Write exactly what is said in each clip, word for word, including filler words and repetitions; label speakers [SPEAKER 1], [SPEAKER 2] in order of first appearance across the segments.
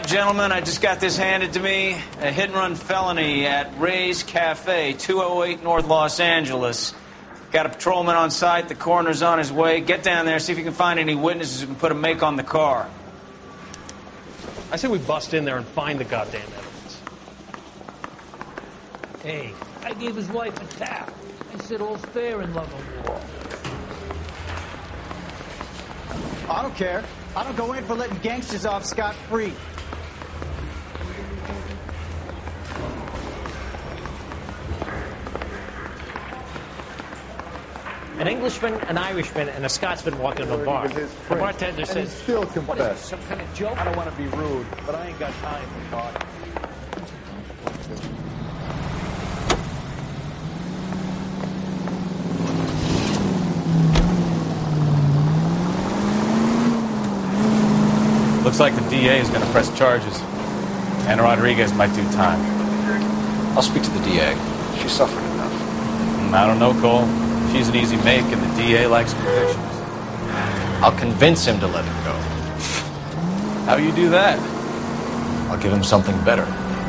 [SPEAKER 1] right, gentlemen, I just got this handed to me. A hit-and-run felony at Ray's Cafe, two oh eight North Los Angeles. Got a patrolman on site. The coroner's on his way. Get down there, see if you can find any witnesses who can put a make on the car.
[SPEAKER 2] I say we bust in there and find the goddamn evidence.
[SPEAKER 3] Hey, I gave his wife a tap. I said all's fair in love and war.
[SPEAKER 4] I don't care. I don't go in for letting gangsters off scot-free.
[SPEAKER 5] An Englishman, an Irishman, and a Scotsman walk into a bar. The bartender says,
[SPEAKER 6] still confess.
[SPEAKER 5] "What is this, some kind of joke?"
[SPEAKER 6] I don't want to be rude, but I ain't got time for talk.
[SPEAKER 1] Looks like the D A is going to press charges. Anna Rodriguez might do time.
[SPEAKER 7] I'll speak to the D A. She's suffering enough.
[SPEAKER 1] Mm, I don't know, Cole. She's an easy make, and the D A likes convictions.
[SPEAKER 7] I'll convince him to let him go.
[SPEAKER 1] How you do that?
[SPEAKER 7] I'll give him something better.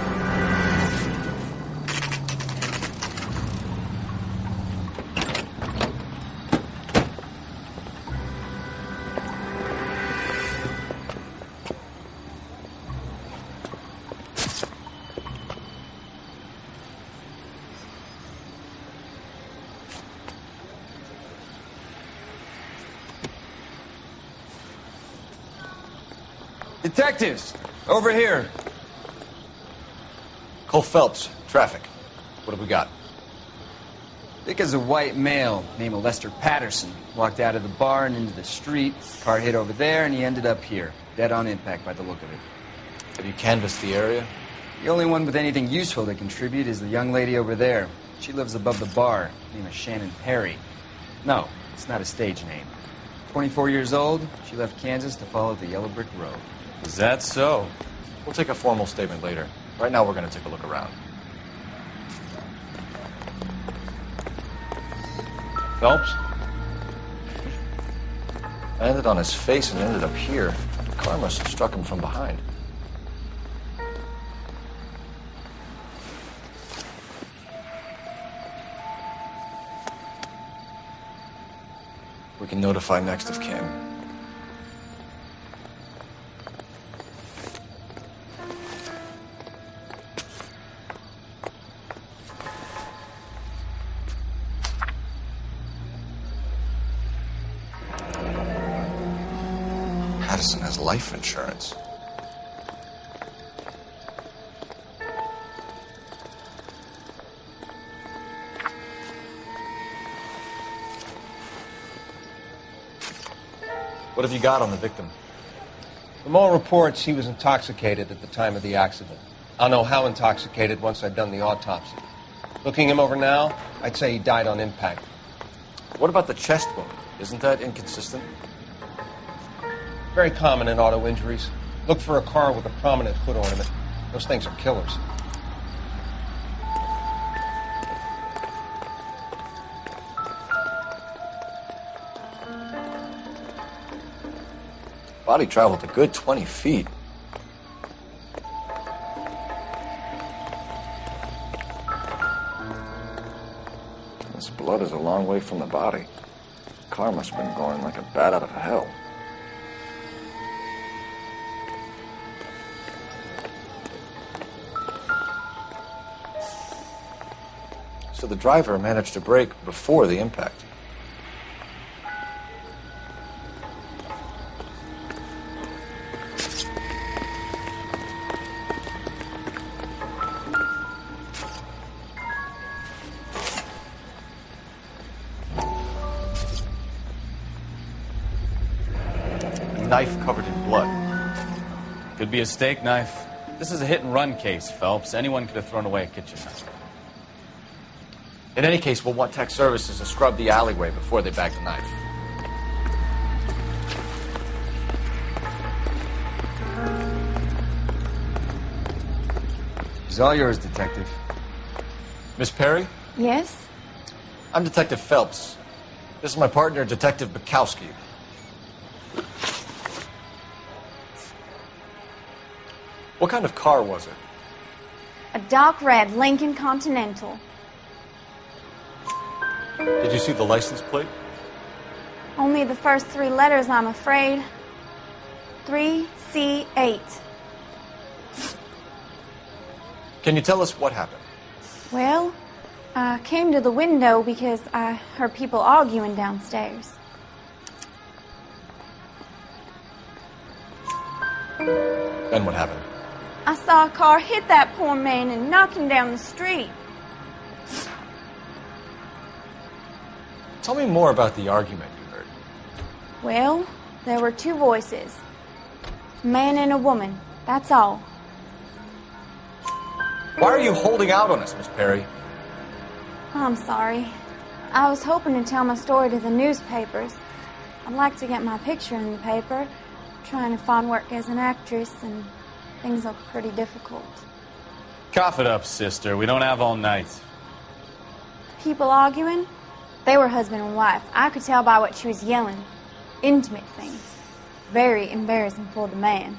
[SPEAKER 1] Detectives, over here.
[SPEAKER 7] Cole Phelps, traffic. What have we got?
[SPEAKER 8] Dick is a white male named Lester Patterson. Walked out of the bar and into the street. Car hit over there, and he ended up here. Dead on impact by the look of it.
[SPEAKER 7] Have you canvassed the area?
[SPEAKER 8] The only one with anything useful to contribute is the young lady over there. She lives above the bar. Name is Shannon Perry. No, it's not a stage name. twenty-four years old, she left Kansas to follow the yellow brick road.
[SPEAKER 1] Is that so?
[SPEAKER 7] We'll take a formal statement later. Right now, we're going to take a look around.
[SPEAKER 1] Phelps?
[SPEAKER 7] I landed on his face and ended up here. The car must have struck him from behind. We can notify next of kin. Patterson has life insurance. What have you got on the victim?
[SPEAKER 9] From all reports, he was intoxicated at the time of the accident. I'll know how intoxicated once I've done the autopsy. Looking him over now, I'd say he died on impact.
[SPEAKER 7] What about the chest wound? Isn't that inconsistent?
[SPEAKER 9] Very common in auto injuries. Look for a car with a prominent hood ornament. Those things are killers.
[SPEAKER 7] Body traveled a good twenty feet. This blood is a long way from the body. The car must have been going like a bat out of hell. So the driver managed to brake before the impact. Knife covered in blood.
[SPEAKER 1] Could be a steak knife. This is a hit-and-run case, Phelps. Anyone could have thrown away a kitchen knife.
[SPEAKER 7] In any case, we'll want tech services to scrub the alleyway before they bag the knife.
[SPEAKER 8] It's all yours, Detective.
[SPEAKER 7] Miss Perry?
[SPEAKER 10] Yes?
[SPEAKER 7] I'm Detective Phelps. This is my partner, Detective Bukowski.
[SPEAKER 10] What kind of car was it?
[SPEAKER 11] A dark red Lincoln Continental.
[SPEAKER 10] Did you see the license plate?
[SPEAKER 11] Only the first three letters, I'm afraid. three C eight.
[SPEAKER 10] Can you tell us what happened?
[SPEAKER 11] Well, I came to the window because I heard people arguing downstairs.
[SPEAKER 10] Then what happened?
[SPEAKER 11] I saw a car hit that poor man and knock him down the street.
[SPEAKER 10] Tell me more about the argument you heard.
[SPEAKER 11] Well, there were two voices. A man and a woman. That's all.
[SPEAKER 10] Why are you holding out on us, Miss Perry?
[SPEAKER 11] I'm sorry. I was hoping to tell my story to the newspapers. I'd like to get my picture in the paper. Trying to find work as an actress, and things look pretty difficult.
[SPEAKER 12] Cough it up, sister. We don't have all night.
[SPEAKER 11] People arguing? They were husband and wife. I could tell by what she was yelling. Intimate things. Very embarrassing for the man.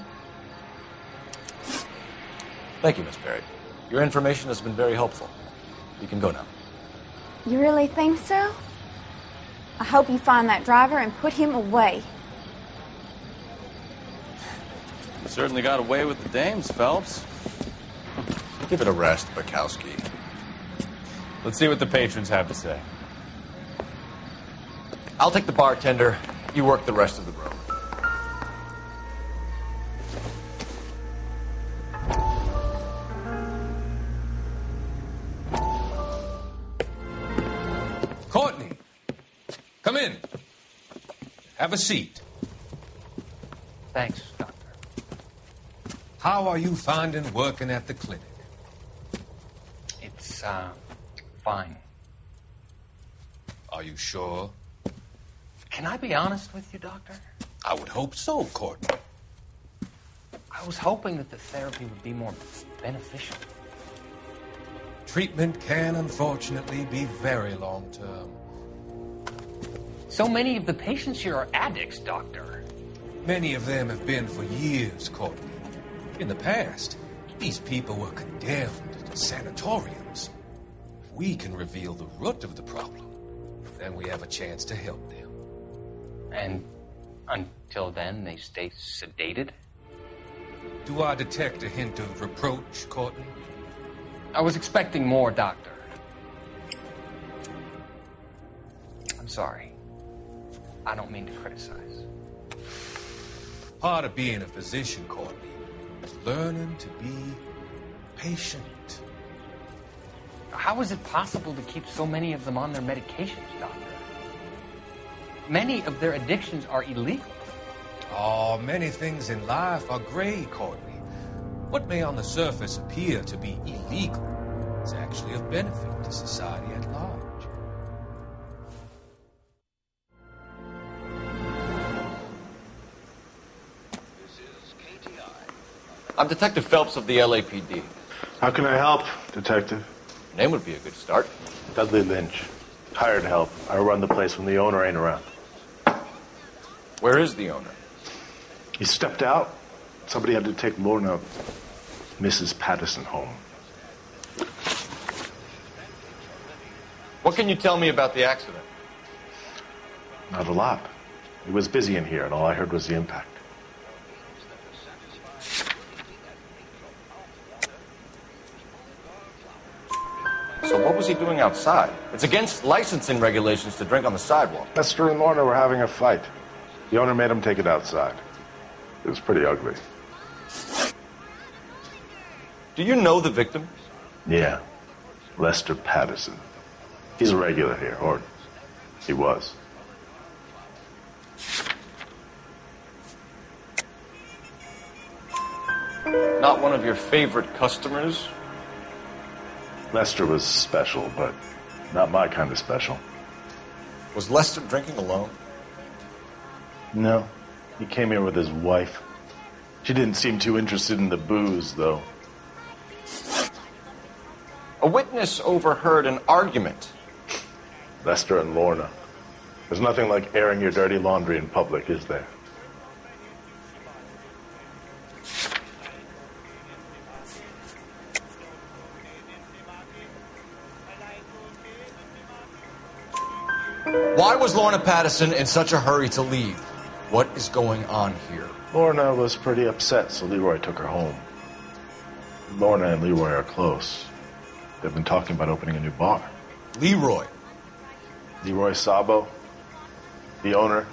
[SPEAKER 10] Thank you, Miss Perry. Your information has been very helpful. You can go now.
[SPEAKER 11] You really think so? I hope you find that driver and put him away.
[SPEAKER 12] You certainly got away with the dames, Phelps.
[SPEAKER 10] Give it a rest, Bukowski.
[SPEAKER 12] Let's see what the patrons have to say.
[SPEAKER 10] I'll take the bartender. You work the rest of the room.
[SPEAKER 13] Courtney, come in. Have a seat.
[SPEAKER 5] Thanks, Doctor.
[SPEAKER 13] How are you finding working at the clinic?
[SPEAKER 5] It's, uh, fine.
[SPEAKER 13] Are you sure?
[SPEAKER 5] Can I be honest with you, Doctor?
[SPEAKER 13] I would hope so, Courtney.
[SPEAKER 5] I was hoping that the therapy would be more beneficial.
[SPEAKER 13] Treatment can, unfortunately, be very long-term.
[SPEAKER 5] So many of the patients here are addicts, Doctor.
[SPEAKER 13] Many of them have been for years, Courtney. In the past, these people were condemned to sanatoriums. If we can reveal the root of the problem, then we have a chance to help them.
[SPEAKER 5] And until then, they stay sedated?
[SPEAKER 13] Do I detect a hint of reproach, Courtney?
[SPEAKER 5] I was expecting more, Doctor. I'm sorry. I don't mean to criticize.
[SPEAKER 13] Part of being a physician, Courtney, is learning to be patient.
[SPEAKER 5] How is it possible to keep so many of them on their medications, Doctor? Many of their addictions are illegal.
[SPEAKER 13] Oh, many things in life are gray, Courtney. What may on the surface appear to be illegal is actually of benefit to society at large.
[SPEAKER 10] I'm Detective Phelps of the L A P D.
[SPEAKER 14] How can I help, Detective?
[SPEAKER 10] Your name would be a good start.
[SPEAKER 14] Dudley Lynch. Hired help. I run the place when the owner ain't around.
[SPEAKER 10] Where is the owner?
[SPEAKER 14] He stepped out. Somebody had to take Lorna, Missus Patterson, home.
[SPEAKER 10] What can you tell me about the accident?
[SPEAKER 14] Not a lot. He was busy in here, and all I heard was the impact.
[SPEAKER 10] So what was he doing outside? It's against licensing regulations to drink on the sidewalk.
[SPEAKER 14] Lester and Lorna were having a fight. The owner made him take it outside. It was pretty ugly.
[SPEAKER 10] Do you know the victim?
[SPEAKER 14] Yeah. Lester Patterson. He's a regular here, or he was.
[SPEAKER 10] Not one of your favorite customers?
[SPEAKER 14] Lester was special, but not my kind of special.
[SPEAKER 10] Was Lester drinking alone?
[SPEAKER 14] No. He came here with his wife. She didn't seem too interested in the booze, though.
[SPEAKER 10] A witness overheard an argument.
[SPEAKER 14] Lester and Lorna. There's nothing like airing your dirty laundry in public, is there?
[SPEAKER 10] Why was Lorna Patterson in such a hurry to leave? What is going on here?
[SPEAKER 14] Lorna was pretty upset, so Leroy took her home. Lorna and Leroy are close. They've been talking about opening a new bar.
[SPEAKER 10] Leroy?
[SPEAKER 14] Leroy Sabo, the owner.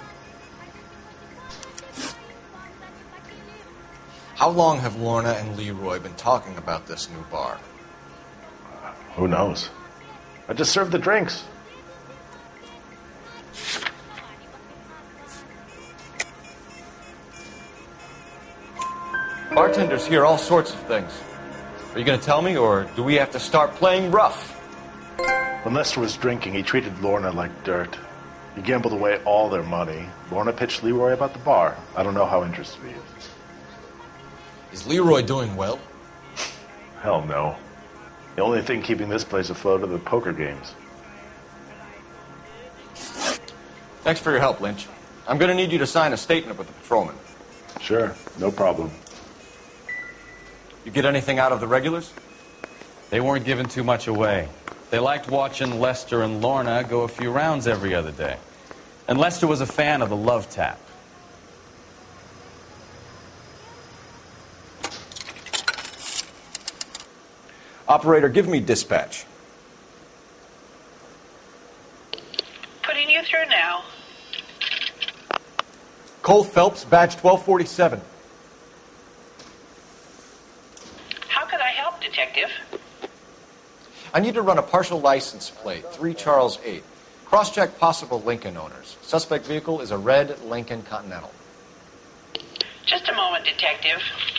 [SPEAKER 10] How long have Lorna and Leroy been talking about this new bar?
[SPEAKER 14] Who knows? I just served the drinks.
[SPEAKER 10] Bartenders hear all sorts of things. Are you going to tell me, or do we have to start playing rough?
[SPEAKER 14] When Lester was drinking, he treated Lorna like dirt. He gambled away all their money. Lorna pitched Leroy about the bar. I don't know how interested he is.
[SPEAKER 10] Is Leroy doing well?
[SPEAKER 14] Hell no. The only thing keeping this place afloat are the poker games.
[SPEAKER 10] Thanks for your help, Lynch. I'm going to need you to sign a statement with the patrolman.
[SPEAKER 14] Sure, no problem.
[SPEAKER 10] You get anything out of the regulars?
[SPEAKER 12] They weren't giving too much away. They liked watching Lester and Lorna go a few rounds every other day. And Lester was a fan of the love tap.
[SPEAKER 10] Operator, give me dispatch.
[SPEAKER 15] Putting you through now.
[SPEAKER 10] Cole Phelps, badge twelve forty-seven.
[SPEAKER 15] How could I help, Detective?
[SPEAKER 10] I need to run a partial license plate, three Charles eight. Cross-check possible Lincoln owners. Suspect vehicle is a red Lincoln Continental.
[SPEAKER 15] Just a moment, Detective.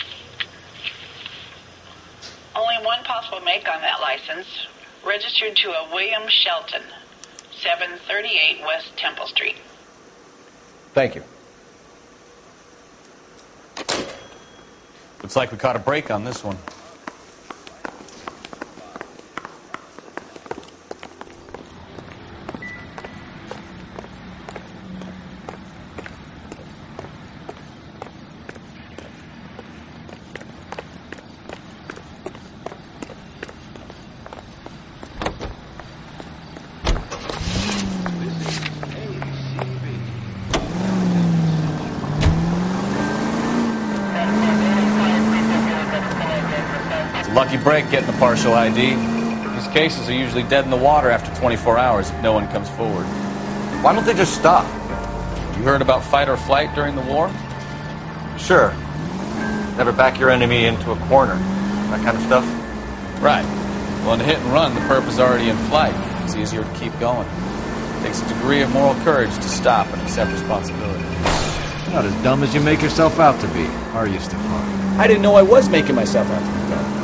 [SPEAKER 15] Only one possible make on that license. Registered to a William Shelton, seven thirty-eight West Temple Street.
[SPEAKER 10] Thank you.
[SPEAKER 12] Looks like we caught a break on this one. Lucky break getting the partial I D. These cases are usually dead in the water after twenty-four hours if no one comes forward.
[SPEAKER 10] Why don't they just stop?
[SPEAKER 12] You heard about fight or flight during the war?
[SPEAKER 10] Sure. Never back your enemy into a corner. That kind of stuff?
[SPEAKER 12] Right. Well, in a hit and run, the perp is already in flight. It's easier to keep going. It takes a degree of moral courage to stop and accept responsibility.
[SPEAKER 16] You're not as dumb as you make yourself out to be, are you, Stefan?
[SPEAKER 1] I didn't know I was making myself out to be dumb.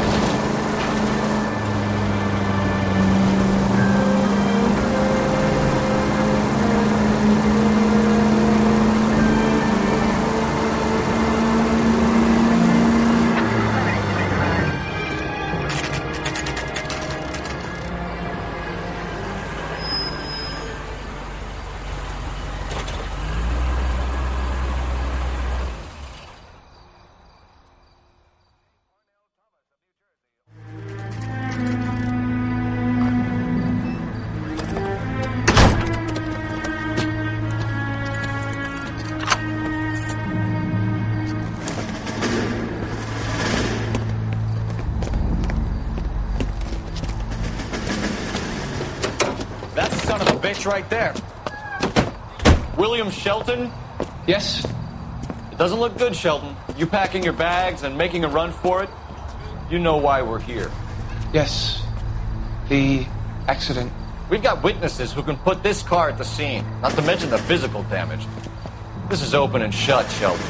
[SPEAKER 12] Right there.
[SPEAKER 10] William Shelton?
[SPEAKER 2] Yes?
[SPEAKER 10] It doesn't look good, Shelton. You packing your bags and making a run for it? You know why we're here.
[SPEAKER 2] Yes. The accident.
[SPEAKER 10] We've got witnesses who can put this car at the scene, not to mention the physical damage. This is open and shut, Shelton.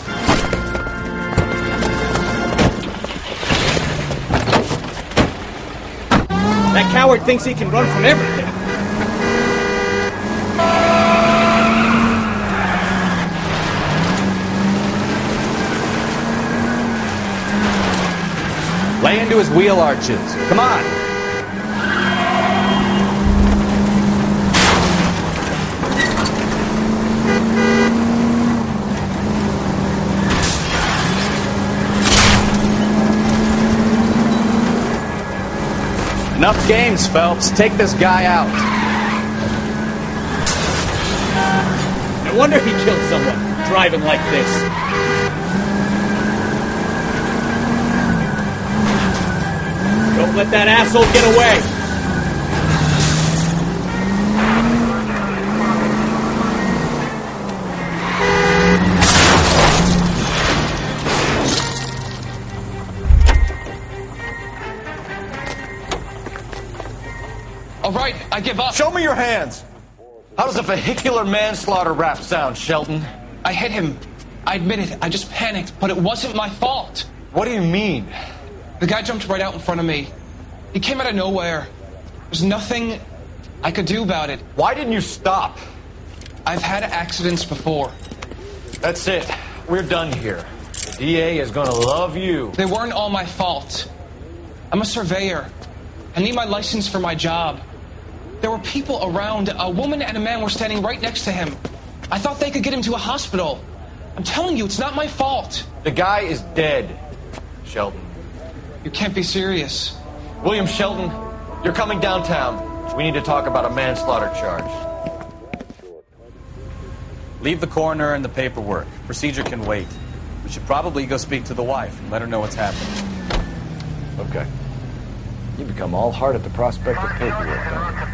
[SPEAKER 1] That coward thinks he can run from everything. Lay into his wheel arches. Come on. Enough games, Phelps. Take this guy out.
[SPEAKER 17] wonder he killed someone, driving like this. Don't let that asshole get away!
[SPEAKER 10] All right, I give up. Show me your hands. How does a vehicular manslaughter rap sound, Shelton?
[SPEAKER 18] I hit him. I admit it. I just panicked, but it wasn't my fault.
[SPEAKER 10] What do you mean?
[SPEAKER 18] The guy jumped right out in front of me. He came out of nowhere. There's nothing I could do about it.
[SPEAKER 10] Why didn't you stop?
[SPEAKER 18] I've had accidents before.
[SPEAKER 10] That's it. We're done here. The D A is gonna love you.
[SPEAKER 18] They weren't all my fault. I'm a surveyor. I need my license for my job. There were people around. A woman and a man were standing right next to him. I thought they could get him to a hospital. I'm telling you, it's not my fault.
[SPEAKER 10] The guy is dead, Shelton.
[SPEAKER 18] You can't be serious.
[SPEAKER 10] William Shelton, you're coming downtown. We need to talk about a manslaughter charge.
[SPEAKER 12] Leave the coroner and the paperwork. Procedure can wait. We should probably go speak to the wife and let her know what's happening.
[SPEAKER 7] Okay. You become all heart at the prospect of paperwork, don't you?